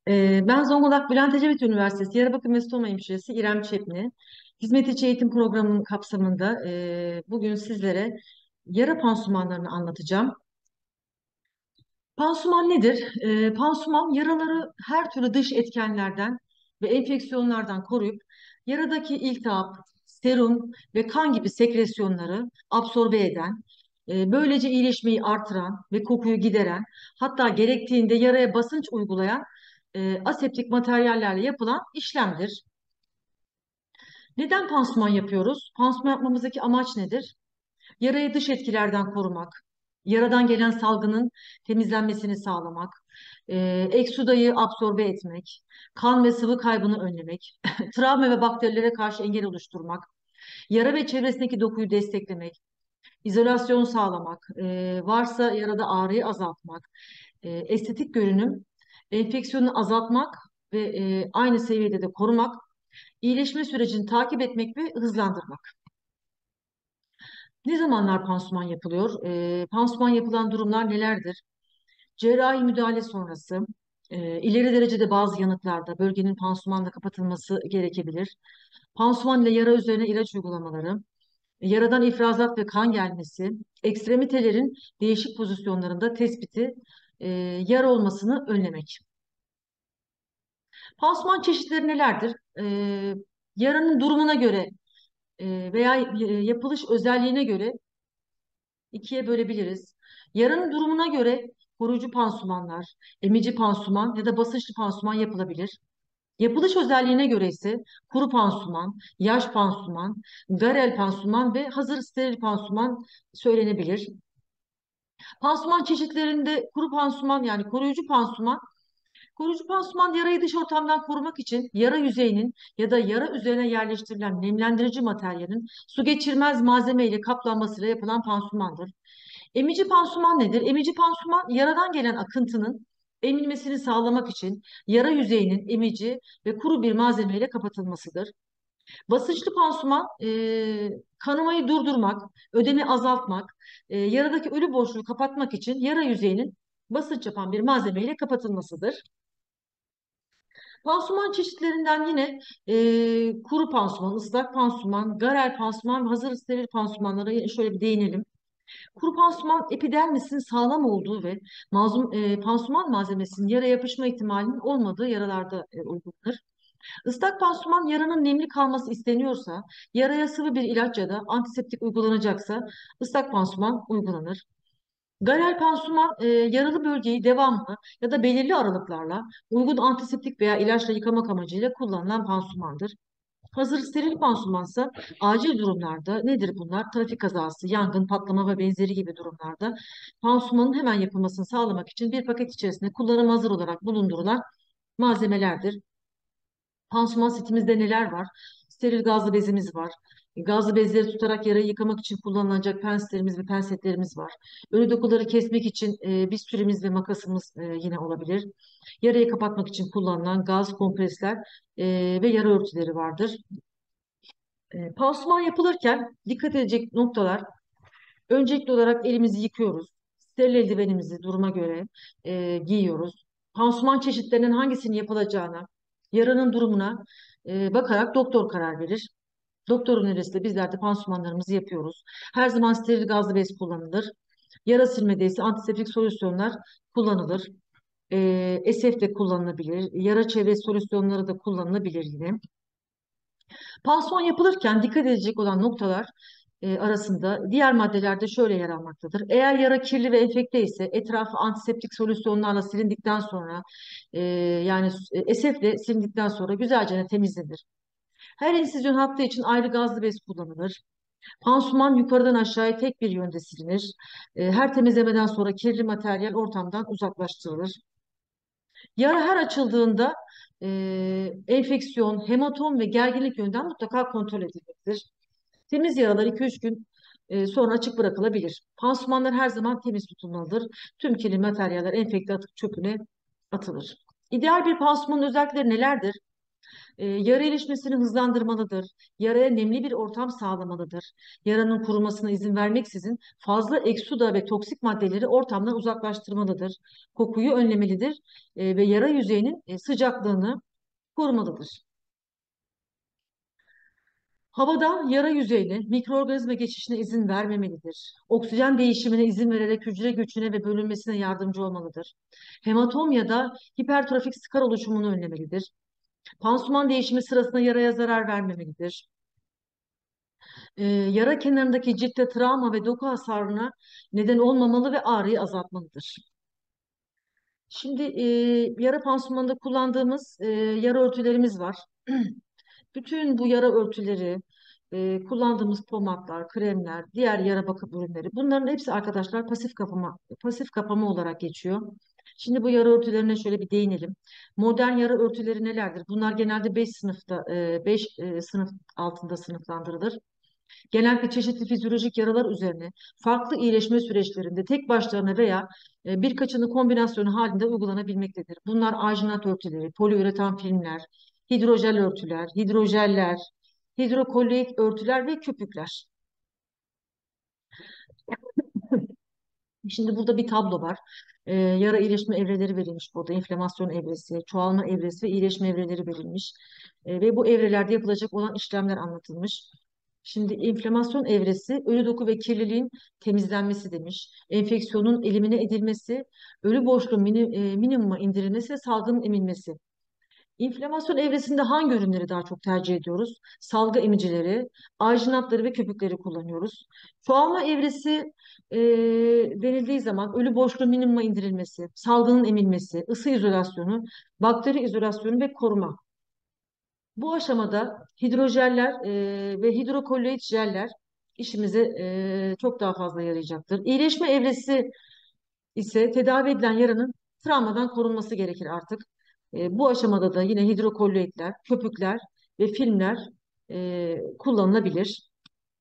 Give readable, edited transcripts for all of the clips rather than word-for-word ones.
Ben Zonguldak Bülent Ecevit Üniversitesi Yarabakır ve Stoma Hemşiresi İrem Çepni. Hizmet içi eğitim programının kapsamında bugün sizlere yara pansumanlarını anlatacağım. Pansuman nedir? Pansuman yaraları her türlü dış etkenlerden ve enfeksiyonlardan koruyup yaradaki iltihap, serum ve kan gibi sekresyonları absorbe eden, böylece iyileşmeyi artıran ve kokuyu gideren, hatta gerektiğinde yaraya basınç uygulayan aseptik materyallerle yapılan işlemdir. Neden pansuman yapıyoruz? Pansuman yapmamızdaki amaç nedir? Yarayı dış etkilerden korumak, yaradan gelen salgının temizlenmesini sağlamak, eksudayı absorbe etmek, kan ve sıvı kaybını önlemek, travma ve bakterilere karşı engel oluşturmak, yara ve çevresindeki dokuyu desteklemek, izolasyon sağlamak, varsa yarada ağrıyı azaltmak, estetik görünüm, enfeksiyonu azaltmak ve aynı seviyede de korumak, iyileşme sürecini takip etmek ve hızlandırmak. Ne zamanlar pansuman yapılıyor? Pansuman yapılan durumlar nelerdir? Cerrahi müdahale sonrası, ileri derecede bazı yanıklarda bölgenin pansumanla kapatılması gerekebilir. Pansuman ile yara üzerine ilaç uygulamaları, yaradan ifrazat ve kan gelmesi, ekstremitelerin değişik pozisyonlarında tespiti, e, yara olmasını önlemek. Pansuman çeşitleri nelerdir? Yaranın durumuna göre veya yapılış özelliğine göre ikiye bölebiliriz. Yaranın durumuna göre koruyucu pansumanlar, emici pansuman ya da basınçlı pansuman yapılabilir. Yapılış özelliğine göre ise kuru pansuman, yaş pansuman, garel pansuman ve hazır steril pansuman söylenebilir. Pansuman çeşitlerinde kuru pansuman yani koruyucu pansuman yarayı dış ortamdan korumak için yara yüzeyinin ya da yara üzerine yerleştirilen nemlendirici materyalin su geçirmez malzeme ile kaplanmasıyla yapılan pansumandır. Emici pansuman nedir? Emici pansuman yaradan gelen akıntının emilmesini sağlamak için yara yüzeyinin emici ve kuru bir malzemeyle kapatılmasıdır. Basınçlı pansuman kanamayı durdurmak, ödemi azaltmak, yaradaki ölü boşluğu kapatmak için yara yüzeyinin basınç yapan bir malzemeyle kapatılmasıdır. Pansuman çeşitlerinden yine kuru pansuman, ıslak pansuman, garel pansuman ve hazır steril pansumanlara yine şöyle bir değinelim. Kuru pansuman epidermisin sağlam olduğu ve pansuman malzemesinin yara yapışma ihtimalinin olmadığı yaralarda uygulanır. Islak pansuman yaranın nemli kalması isteniyorsa, yaraya sıvı bir ilaç ya da antiseptik uygulanacaksa ıslak pansuman uygulanır. Garel pansuman yaralı bölgeyi devamlı ya da belirli aralıklarla uygun antiseptik veya ilaçla yıkamak amacıyla kullanılan pansumandır. Hazır steril pansumansa acil durumlarda nedir bunlar? Trafik kazası, yangın, patlama ve benzeri gibi durumlarda pansumanın hemen yapılmasını sağlamak için bir paket içerisinde kullanıma hazır olarak bulundurulan malzemelerdir. Pansuman setimizde neler var? Steril gazlı bezimiz var. Gazlı bezleri tutarak yarayı yıkamak için kullanılacak penslerimiz ve pensetlerimiz var. Ölü dokuları kesmek için bistürimiz ve makasımız yine olabilir. Yarayı kapatmak için kullanılan gaz kompresler ve yara örtüleri vardır. Pansuman yapılırken dikkat edecek noktalar, öncelikli olarak elimizi yıkıyoruz. Steril eldivenimizi duruma göre giyiyoruz. Pansuman çeşitlerinin hangisinin yapılacağına, yaranın durumuna bakarak doktor karar verir. Doktor önerisiyle bizler de pansumanlarımızı yapıyoruz. Her zaman steril gazlı bez kullanılır. Yara silmede ise antiseptik solüsyonlar kullanılır. SF de kullanılabilir. Yara çevre solüsyonları da kullanılabilir yine. Pansuman yapılırken dikkat edilecek olan noktalar arasında diğer maddelerde şöyle yer almaktadır. Eğer yara kirli ve enfekte ise etrafı antiseptik solüsyonlarla silindikten sonra yani SF'le silindikten sonra güzelce temizlenir. Her insizyon hattı için ayrı gazlı bez kullanılır. Pansuman yukarıdan aşağıya tek bir yönde silinir. Her temizlemeden sonra kirli materyal ortamdan uzaklaştırılır. Yara her açıldığında enfeksiyon, hematom ve gerginlik yönden mutlaka kontrol edilmelidir. Temiz yaralar 2-3 gün sonra açık bırakılabilir. Pansumanlar her zaman temiz tutulmalıdır. Tüm kirli materyaller enfekte atık çöpüne atılır. İdeal bir pansumanın özellikleri nelerdir? Yara iyileşmesini hızlandırmalıdır. Yaraya nemli bir ortam sağlamalıdır. Yaranın kurumasına izin vermeksizin fazla eksuda ve toksik maddeleri ortamdan uzaklaştırmalıdır. Kokuyu önlemelidir ve yara yüzeyinin sıcaklığını korumalıdır. Havada yara yüzeyine mikroorganizma geçişine izin vermemelidir. Oksijen değişimine izin vererek hücre göçüne ve bölünmesine yardımcı olmalıdır. Hematom ya da hipertrofik skar oluşumunu önlemelidir. Pansuman değişimi sırasında yaraya zarar vermemelidir. Yara kenarındaki ciltte travma ve doku hasarına neden olmamalı ve ağrıyı azaltmalıdır. Şimdi yara pansumanında kullandığımız yara örtülerimiz var. Bütün bu yara örtüleri, kullandığımız pomatlar, kremler, diğer yara bakım ürünleri, bunların hepsi arkadaşlar pasif kapama olarak geçiyor. Şimdi bu yara örtülerine şöyle bir değinelim. Modern yara örtüleri nelerdir? Bunlar genelde 5 sınıfta, 5 sınıf altında sınıflandırılır. Genellikle çeşitli fizyolojik yaralar üzerine farklı iyileşme süreçlerinde tek başlarına veya birkaçını kombinasyonu halinde uygulanabilmektedir. Bunlar alginat örtüleri, poliüretan filmler, hidrojel örtüler, hidrojeller, hidrokolloid örtüler ve köpükler. Şimdi burada bir tablo var. Yara iyileşme evreleri verilmiş burada. İnflamasyon evresi, çoğalma evresi ve iyileşme evreleri verilmiş. Ve bu evrelerde yapılacak olan işlemler anlatılmış. Şimdi inflamasyon evresi ölü doku ve kirliliğin temizlenmesi demiş. Enfeksiyonun elimine edilmesi, ölü boşluğun minimuma indirilmesi ve salgının emilmesi. İnflamasyon evresinde hangi ürünleri daha çok tercih ediyoruz? Salgı emicileri, alginatları ve köpükleri kullanıyoruz. Çoğalma evresi e, denildiği zaman ölü boşluğun minimuma indirilmesi, salgının emilmesi, ısı izolasyonu, bakteri izolasyonu ve koruma. Bu aşamada hidrojeller ve hidrokolloid jeller işimize çok daha fazla yarayacaktır. İyileşme evresi ise tedavi edilen yaranın travmadan korunması gerekir artık. Bu aşamada da yine hidrokolloidler, köpükler ve filmler kullanılabilir.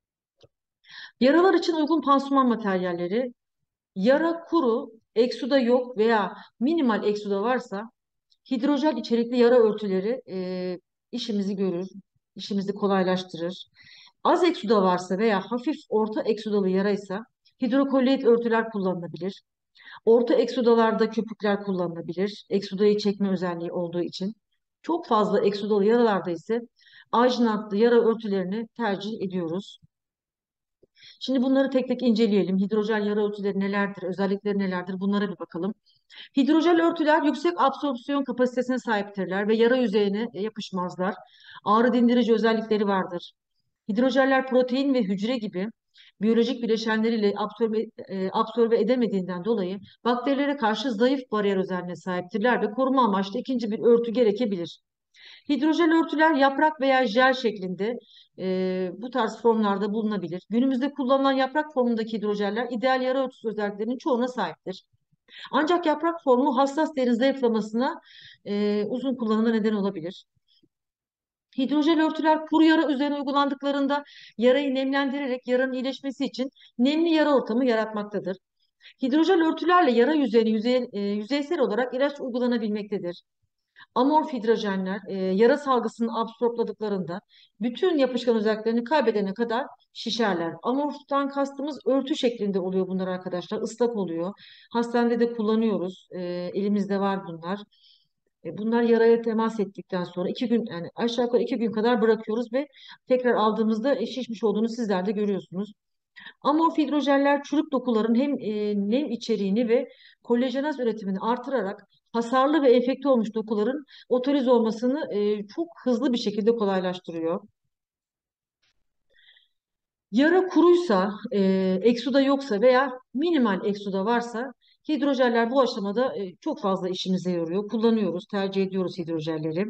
Yaralar için uygun pansuman materyalleri, yara kuru, eksuda yok veya minimal eksuda varsa hidrojel içerikli yara örtüleri işimizi görür, işimizi kolaylaştırır. Az eksuda varsa veya hafif orta eksudalı yaraysa hidrokolloid örtüler kullanılabilir. Orta eksudalarda köpükler kullanılabilir. Eksudayı çekme özelliği olduğu için. Çok fazla eksudalı yaralarda ise ajinatlı yara örtülerini tercih ediyoruz. Şimdi bunları tek tek inceleyelim. Hidrojel yara örtüleri nelerdir, özellikleri nelerdir bunlara bir bakalım. Hidrojel örtüler yüksek absorpsiyon kapasitesine sahiptirler ve yara yüzeyine yapışmazlar. Ağrı dindirici özellikleri vardır. Hidrojeller protein ve hücre gibi biyolojik bileşenleriyle absorbe edemediğinden dolayı bakterilere karşı zayıf bariyer özelliğine sahiptirler ve koruma amaçlı ikinci bir örtü gerekebilir. Hidrojel örtüler yaprak veya jel şeklinde bu tarz formlarda bulunabilir. Günümüzde kullanılan yaprak formundaki hidrojeller ideal yara örtüsü özelliklerinin çoğuna sahiptir. Ancak yaprak formu hassas derin zayıflamasına uzun kullanıma neden olabilir. Hidrojel örtüler kuru yara üzerine uygulandıklarında yarayı nemlendirerek yaranın iyileşmesi için nemli yara ortamı yaratmaktadır. Hidrojel örtülerle yara yüzeyine yüzeysel olarak ilaç uygulanabilmektedir. Amorf hidrojenler yara salgısını absorpladıklarında bütün yapışkan özelliklerini kaybedene kadar şişerler. Amorftan kastımız örtü şeklinde oluyor bunlar arkadaşlar. Islak oluyor. Hastanede de kullanıyoruz. Elimizde var bunlar. Bunlar yaraya temas ettikten sonra 2 gün yani aşağı yukarı 2 gün kadar bırakıyoruz ve tekrar aldığımızda şişmiş olduğunu sizler de görüyorsunuz. Amorf hidrojeller çürük dokuların hem nem içeriğini ve kolajenaz üretimini artırarak hasarlı ve enfekte olmuş dokuların otorize olmasını çok hızlı bir şekilde kolaylaştırıyor. Yara kuruysa, eksuda yoksa veya minimal eksuda varsa hidrojeller bu aşamada çok fazla işimize yarıyor. Kullanıyoruz, tercih ediyoruz hidrojelleri.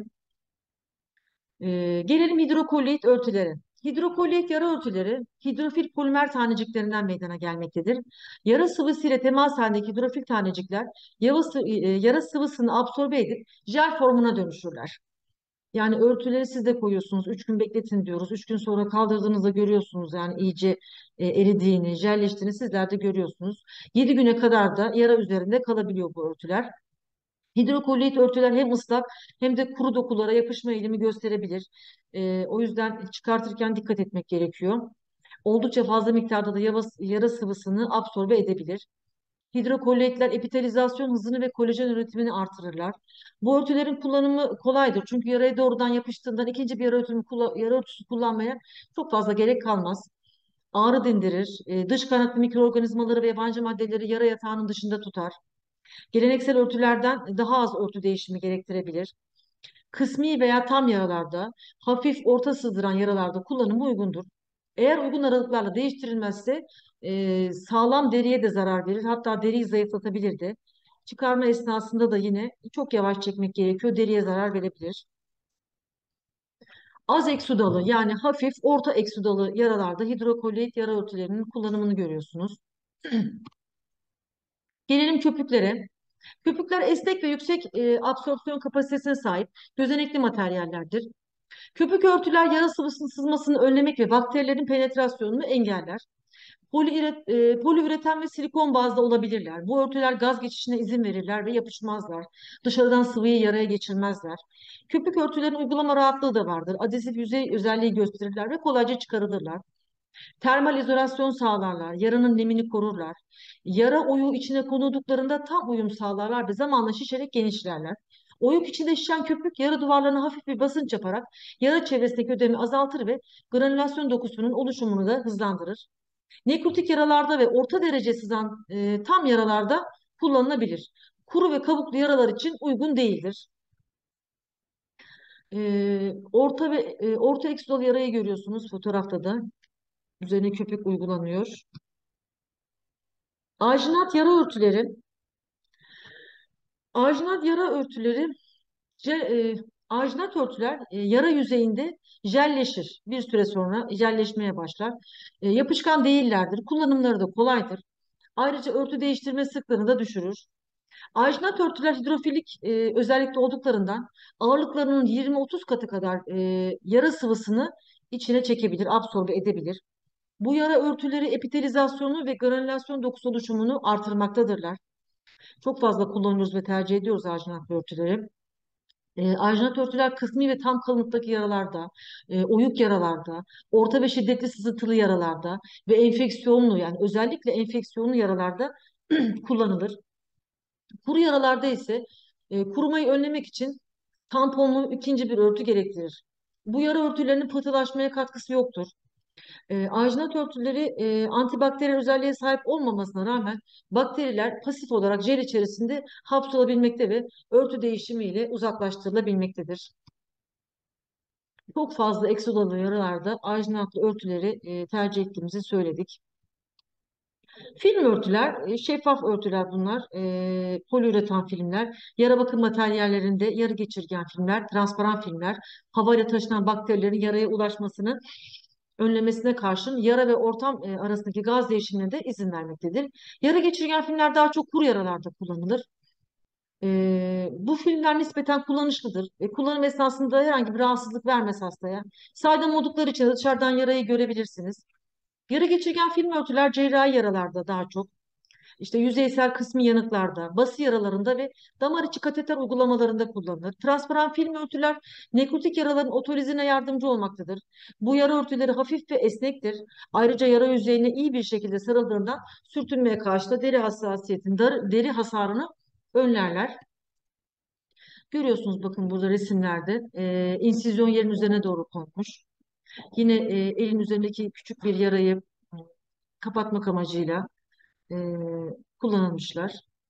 Gelelim hidrokolloid örtülere. Hidrokolloid yara örtüleri hidrofil polimer taneciklerinden meydana gelmektedir. Yara sıvısıyla temas halindeki hidrofil tanecikler yara sıvısını absorbe edip jel formuna dönüşürler. Yani örtüleri siz de koyuyorsunuz. 3 gün bekletin diyoruz. 3 gün sonra kaldırdığınızda görüyorsunuz yani iyice eridiğini, jelleştiğini sizler de görüyorsunuz. 7 güne kadar da yara üzerinde kalabiliyor bu örtüler. Hidrokolloid örtüler hem ıslak hem de kuru dokulara yapışma eğilimi gösterebilir. O yüzden çıkartırken dikkat etmek gerekiyor. Oldukça fazla miktarda da yara sıvısını absorbe edebilir. Hidrokolloidler epitalizasyon hızını ve kolajen üretimini artırırlar. Bu örtülerin kullanımı kolaydır. Çünkü yaraya doğrudan yapıştığından ikinci bir yara örtüsü kullanmaya çok fazla gerek kalmaz. Ağrı dindirir. Dış kaynaklı mikroorganizmaları ve yabancı maddeleri yara yatağının dışında tutar. Geleneksel örtülerden daha az örtü değişimi gerektirebilir. Kısmi veya tam yaralarda, hafif orta sızdıran yaralarda kullanımı uygundur. Eğer uygun aralıklarla değiştirilmezse sağlam deriye de zarar verir. Hatta deriyi zayıflatabilir de. Çıkarma esnasında da yine çok yavaş çekmek gerekiyor. Deriye zarar verebilir. Az eksudalı yani hafif orta eksudalı yaralarda hidrokolloid yara örtülerinin kullanımını görüyorsunuz. Gelelim köpüklere. Köpükler esnek ve yüksek absorpsiyon kapasitesine sahip gözenekli materyallerdir. Köpük örtüler yara sıvısının sızmasını önlemek ve bakterilerin penetrasyonunu engeller. Poliüretan ve silikon bazda olabilirler. Bu örtüler gaz geçişine izin verirler ve yapışmazlar. Dışarıdan sıvıyı yaraya geçirmezler. Köpük örtülerin uygulama rahatlığı da vardır. Adesif yüzey özelliği gösterirler ve kolayca çıkarılırlar. Termal izolasyon sağlarlar, yaranın nemini korurlar. Yara oyu içine konulduklarında tam uyum sağlarlar ve zamanla şişerek genişlerler. Oyuk içinde şişen köpük yara duvarlarına hafif bir basınç yaparak yara çevresindeki ödemi azaltır ve granülasyon dokusunun oluşumunu da hızlandırır. Nekrotik yaralarda ve orta derece sızan tam yaralarda kullanılabilir. Kuru ve kabuklu yaralar için uygun değildir. Orta eksudal yarayı görüyorsunuz fotoğrafta da. Üzerine köpük uygulanıyor. Ajinat yara örtüleri. Ajinat yara örtüleri, ajinat örtüler yara yüzeyinde jelleşir. Bir süre sonra jelleşmeye başlar. Yapışkan değillerdir. Kullanımları da kolaydır. Ayrıca örtü değiştirme sıklığını da düşürür. Ajinat örtüler hidrofilik özellikle olduklarından ağırlıklarının 20-30 katı kadar yara sıvısını içine çekebilir, absorbe edebilir. Bu yara örtüleri epitelizasyonu ve granülasyon dokusu oluşumunu artırmaktadırlar. Çok fazla kullanıyoruz ve tercih ediyoruz ajinat örtüleri. Ajinat örtüler kısmi ve tam kalınlıktaki yaralarda, oyuk yaralarda, orta ve şiddetli sızıntılı yaralarda ve enfeksiyonlu yani özellikle enfeksiyonlu yaralarda kullanılır. Kuru yaralarda ise kurumayı önlemek için tamponlu ikinci bir örtü gerektirir. Bu yara örtülerinin pıhtılaşmaya katkısı yoktur. Ajinat örtüleri antibakteriyel özelliğe sahip olmamasına rağmen bakteriler pasif olarak jel içerisinde hapsolabilmekte ve örtü değişimiyle uzaklaştırılabilmektedir. Çok fazla eksodalı yaralarda ajinatlı örtüleri tercih ettiğimizi söyledik. Film örtüler, şeffaf örtüler bunlar, poliüretan filmler, yara bakım materyallerinde yarı geçirgen filmler, transparan filmler, havayla taşınan bakterilerin yaraya ulaşmasını önlemesine karşın yara ve ortam arasındaki gaz değişimine de izin vermektedir. Yara geçirgen filmler daha çok kuru yaralarda kullanılır. Bu filmler nispeten kullanışlıdır. Kullanım esnasında herhangi bir rahatsızlık vermez hastaya. Saydam oldukları için dışarıdan yarayı görebilirsiniz. Yara geçirgen film örtüler cerrahi yaralarda daha çok. İşte yüzeysel kısmi yanıklarda, bası yaralarında ve damar içi kateter uygulamalarında kullanılır. Transparan film örtüler nekrotik yaraların otolizine yardımcı olmaktadır. Bu yara örtüleri hafif ve esnektir. Ayrıca yara yüzeyine iyi bir şekilde sarıldığından sürtünmeye karşı da deri hasarını önlerler. Görüyorsunuz bakın burada resimlerde insizyon yerin üzerine doğru konmuş. Yine elin üzerindeki küçük bir yarayı kapatmak amacıyla e, kullanılmışlar.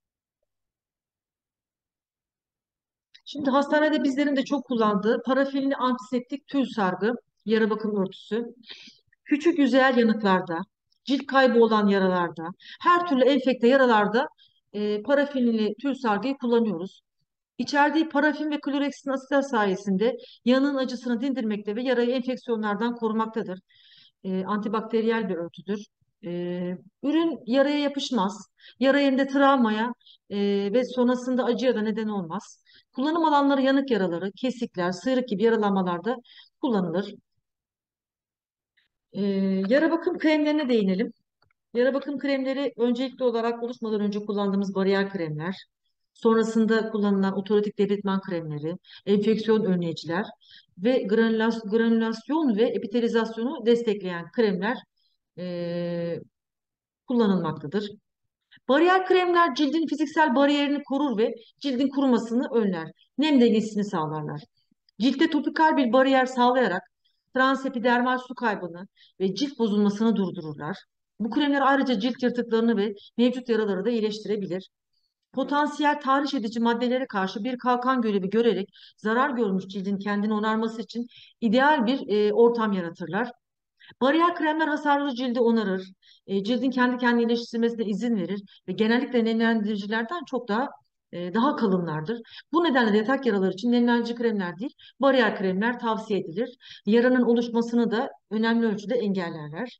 Şimdi hastanede bizlerin de çok kullandığı parafinli antiseptik tül sargı, yara bakım örtüsü, küçük yüzeyel yanıklarda, cilt kaybı olan yaralarda, her türlü enfekte yaralarda parafinli tül sargıyı kullanıyoruz. İçerdiği parafin ve kloreksin asitler sayesinde yanığın acısını dindirmekte ve yarayı enfeksiyonlardan korumaktadır. Antibakteriyel bir örtüdür. Ürün yaraya yapışmaz. Yara yerinde travmaya ve sonrasında acıya da neden olmaz. Kullanım alanları yanık yaraları, kesikler, sıyrık gibi yaralanmalarda kullanılır. Ee, Yara bakım kremlerine değinelim. Yara bakım kremleri öncelikli olarak oluşmadan önce kullandığımız bariyer kremler. Sonrasında kullanılan otolitik debritman kremleri, enfeksiyon önleyiciler ve granülasyon ve epitelizasyonu destekleyen kremler e, kullanılmaktadır. Bariyer kremler cildin fiziksel bariyerini korur ve cildin kurumasını önler. Nem dengesini sağlarlar. Ciltte topikal bir bariyer sağlayarak transepidermal su kaybını ve cilt bozulmasını durdururlar. Bu kremler ayrıca cilt yırtıklarını ve mevcut yaraları da iyileştirebilir. Potansiyel tahriş edici maddelere karşı bir kalkan görevi görerek zarar görmüş cildin kendini onarması için ideal bir ortam yaratırlar. Bariyer kremler hasarlı cildi onarır, cildin kendi kendine iyileştirmesine izin verir ve genellikle nemlendiricilerden çok daha kalınlardır. Bu nedenle de yatak yaraları için nemlendirici kremler değil, bariyer kremler tavsiye edilir. Yaranın oluşmasını da önemli ölçüde engellerler.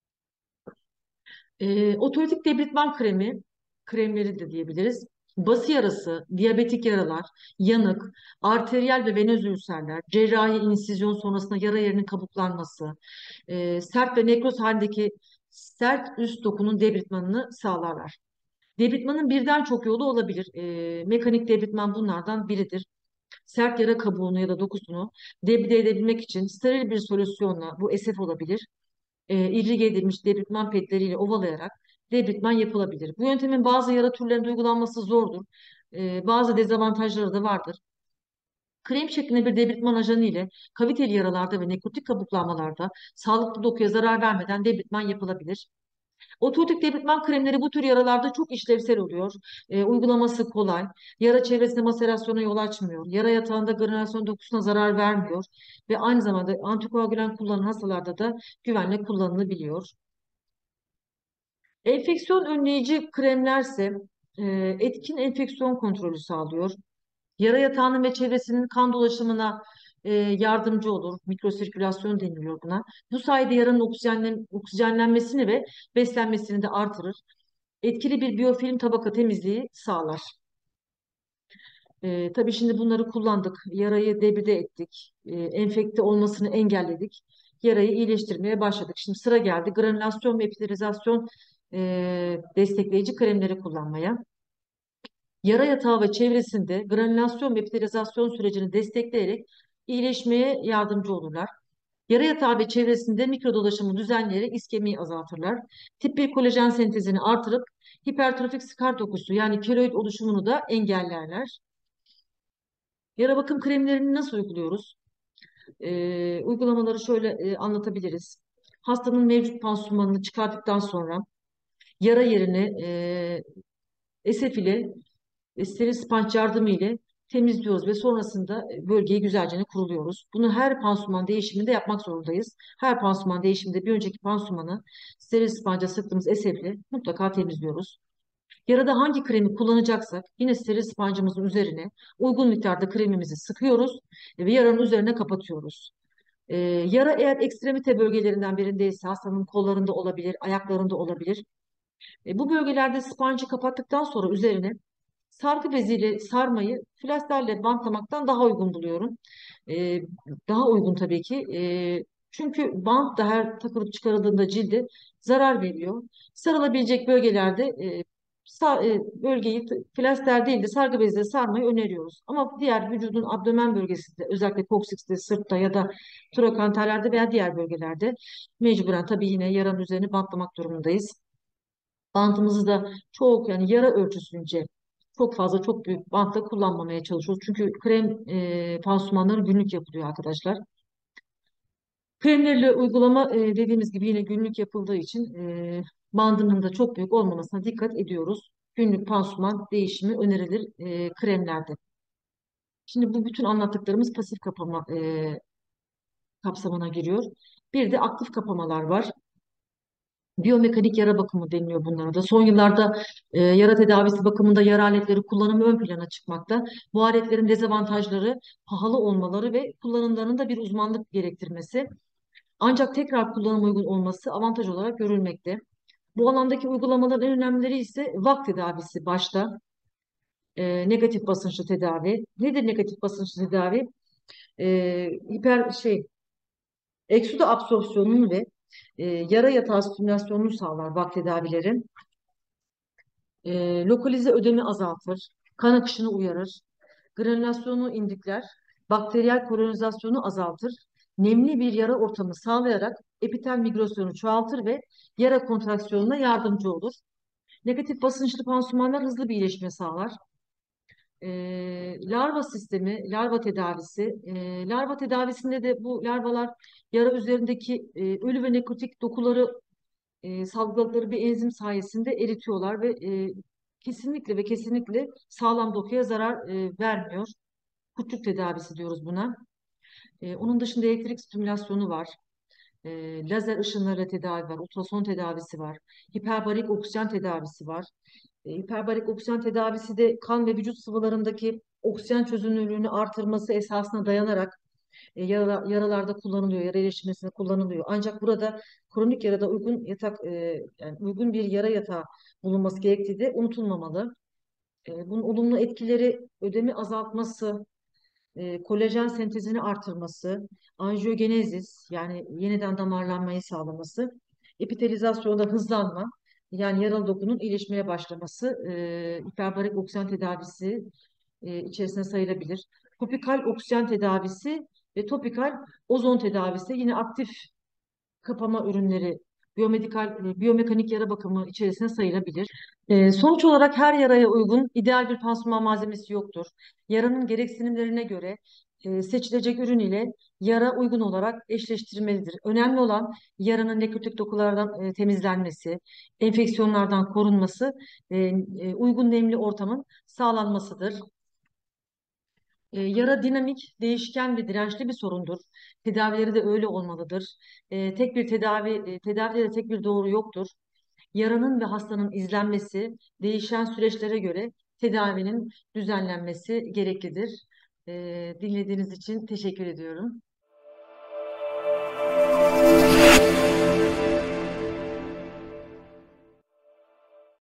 Otolitik debritman kremleri de diyebiliriz. Bası yarası, diyabetik yaralar, yanık, arteriyel ve venöz ülserler, cerrahi insizyon sonrasında yara yerinin kabuklanması, sert ve nekroz halindeki sert üst dokunun debritmanını sağlarlar. Debritmanın birden çok yolu olabilir. Mekanik debritman bunlardan biridir. Sert yara kabuğunu ya da dokusunu debride edebilmek için steril bir solüsyonla, bu SF olabilir, irrige edilmiş debritman pedleriyle ovalayarak debritman yapılabilir. Bu yöntemin bazı yara türlerinde uygulanması zordur. Bazı dezavantajları da vardır. Krem şeklinde bir debritman ajanı ile kaviteli yaralarda ve nekrotik kabuklanmalarda sağlıklı dokuya zarar vermeden debritman yapılabilir. Otomatik debritman kremleri bu tür yaralarda çok işlevsel oluyor. Uygulaması kolay. Yara çevresinde maserasyona yol açmıyor. Yara yatağında granülasyon dokusuna zarar vermiyor. Ve aynı zamanda antikoagülan kullanan hastalarda da güvenle kullanılabiliyor. Enfeksiyon önleyici kremlerse e, etkin enfeksiyon kontrolü sağlıyor. Yara yatağının ve çevresinin kan dolaşımına yardımcı olur. Mikrosirkülasyon deniliyor buna. Bu sayede yaranın oksijenlenmesini ve beslenmesini de artırır. Etkili bir biyofilm tabaka temizliği sağlar. Tabii şimdi bunları kullandık. Yarayı debride ettik. Enfekte olmasını engelledik. Yarayı iyileştirmeye başladık. Şimdi sıra geldi granülasyon ve epitelizasyonu destekleyici kremleri kullanmaya. Yara yatağı ve çevresinde granülasyon ve epitelizacyon sürecini destekleyerek iyileşmeye yardımcı olurlar. Yara yatağı ve çevresinde mikrodolaşımı düzenleyerek iskemiyi azaltırlar. Tip 1 kolajen sentezini artırıp hipertrofik skar dokusu yani keloid oluşumunu da engellerler. Yara bakım kremlerini nasıl uyguluyoruz? Uygulamaları şöyle anlatabiliriz. Hastanın mevcut pansumanını çıkarttıktan sonra yara yerini SF ile steril spanç yardımı ile temizliyoruz ve sonrasında bölgeyi güzelce kuruluyoruz. Bunu her pansuman değişiminde yapmak zorundayız. Her pansuman değişiminde bir önceki pansumanı steril spanca sıktığımız SF mutlaka temizliyoruz. Yarada hangi kremi kullanacaksak yine steril spancımızın üzerine uygun miktarda kremimizi sıkıyoruz ve yaranın üzerine kapatıyoruz. Yara eğer ekstremite bölgelerinden birindeyse hastanın kollarında olabilir, ayaklarında olabilir. Bu bölgelerde spancı kapattıktan sonra üzerine sargı beziyle sarmayı flaşlarla bantlamaktan daha uygun buluyorum. Ee, Daha uygun tabii ki. Çünkü bant da her takılıp çıkarıldığında cilde zarar veriyor. Sarılabilecek bölgelerde bölgeyi flaşlar değil de sargı beziyle sarmayı öneriyoruz. Ama diğer vücudun abdomen bölgesinde özellikle koksikste, sırtta ya da trokanterlerde veya diğer bölgelerde mecburen tabii yine yaranın üzerine bantlamak durumundayız. Bantımızı da çok yani yara ölçüsünce çok fazla çok büyük bantla kullanmamaya çalışıyoruz. Çünkü krem pansumanları günlük yapılıyor arkadaşlar. Kremlerle uygulama dediğimiz gibi yine günlük yapıldığı için bandının da çok büyük olmamasına dikkat ediyoruz. Günlük pansuman değişimi önerilir kremlerde. Şimdi bu bütün anlattıklarımız pasif kapama kapsamına giriyor. Bir de aktif kapamalar var. Biyomekanik yara bakımı deniliyor bunlara da. Son yıllarda yara tedavisi bakımında yara aletleri kullanımı ön plana çıkmakta. Bu aletlerin dezavantajları pahalı olmaları ve kullanımlarının da bir uzmanlık gerektirmesi. Ancak tekrar kullanıma uygun olması avantaj olarak görülmekte. Bu alandaki uygulamaların en önemlileri ise VAK tedavisi başta. Negatif basınçlı tedavi. Nedir negatif basınçlı tedavi? Hiper eksuda absorpsiyonunu ve yara yatağı stimülasyonunu sağlar VAK tedavileri. Lokalize ödemi azaltır. kan akışını uyarır, granülasyonu indükler, bakteriyel kolonizasyonu azaltır, nemli bir yara ortamı sağlayarak epitel migrasyonu çoğaltır ve yara kontraksiyonuna yardımcı olur. Negatif basınçlı pansumanlar hızlı bir iyileşme sağlar. Larva sistemi, larva tedavisi. Larva tedavisinde de bu larvalar yara üzerindeki ölü ve nekrotik dokuları salgıladıkları bir enzim sayesinde eritiyorlar ve kesinlikle ve kesinlikle sağlam dokuya zarar vermiyor. Kurtçuk tedavisi diyoruz buna. Onun dışında elektrik stimülasyonu var. Lazer ışınlarıyla tedavi var. Ultrason tedavisi var. Hiperbarik oksijen tedavisi var. Hiperbarik oksijen tedavisi de kan ve vücut sıvılarındaki oksijen çözünürlüğünü artırması esasına dayanarak yaralarda kullanılıyor, yara iyileşmesinde kullanılıyor. Ancak burada kronik yarada uygun yani uygun bir yara yatağı bulunması gerektiği de unutulmamalı. Bunun olumlu etkileri ödemi azaltması, kolajen sentezini artırması, anjiyogenezis yani yeniden damarlanmayı sağlaması, epitelizasyonda hızlanma yani yaralı dokunun iyileşmeye başlaması, hiperbarik oksijen tedavisi içerisine sayılabilir. Topikal oksijen tedavisi ve topikal ozon tedavisi yine aktif kapama ürünleri, biyomekanik yara bakımı içerisine sayılabilir. Sonuç olarak her yaraya uygun ideal bir pansuman malzemesi yoktur. Yaranın gereksinimlerine göre seçilecek ürün ile yara uygun olarak eşleştirmelidir. Önemli olan yaranın nekrotik dokulardan temizlenmesi, enfeksiyonlardan korunması, uygun nemli ortamın sağlanmasıdır. Yara dinamik, değişken ve dirençli bir sorundur. Tedavileri de öyle olmalıdır. Tek bir tedavide de tek bir doğru yoktur. Yaranın ve hastanın izlenmesi, değişen süreçlere göre tedavinin düzenlenmesi gereklidir. Dinlediğiniz için teşekkür ediyorum.